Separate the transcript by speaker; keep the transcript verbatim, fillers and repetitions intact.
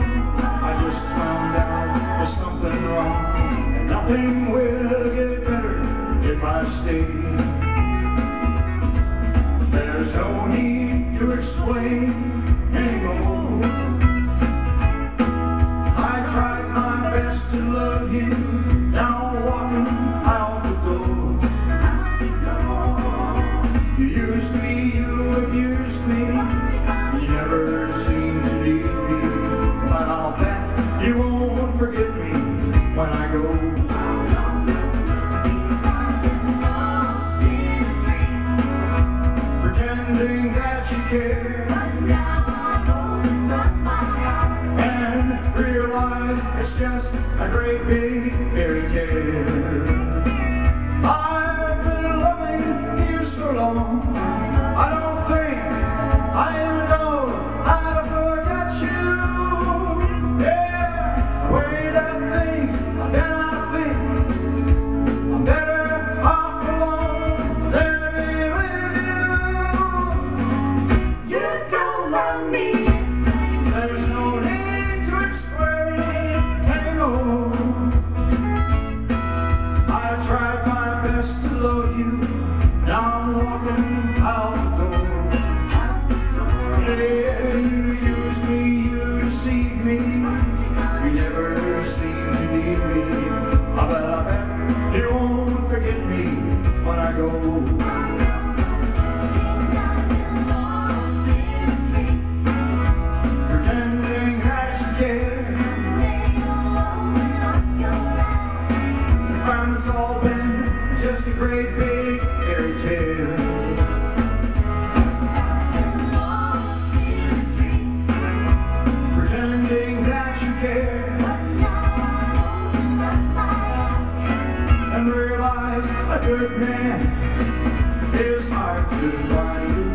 Speaker 1: I just found out there's something wrong, and nothing will get better if I stay. There's no need to explain anymore. I tried my best to love you, now I'm walking out the door. You used me, you abused me, you never seemed to need me, but I'll bet you won't forget me when I go. Pretending that you care, and realize it's just a great big fairy tale. I've been loving you so long, I don't think I even know how to forget you. Yeah, the way that things have been, I think I'm better off alone than to be with you. You don't love me, there's no need to explain anymore. I tried my best to love you, now I'm walking out the door. Yeah, you used me, you deceived me, you never seemed to need me. I bet, I bet you won't forget me when I go. Pretending that you care, you found it's all been just a great big fairy tale. Pretending that you care, and realize a good man is hard to find.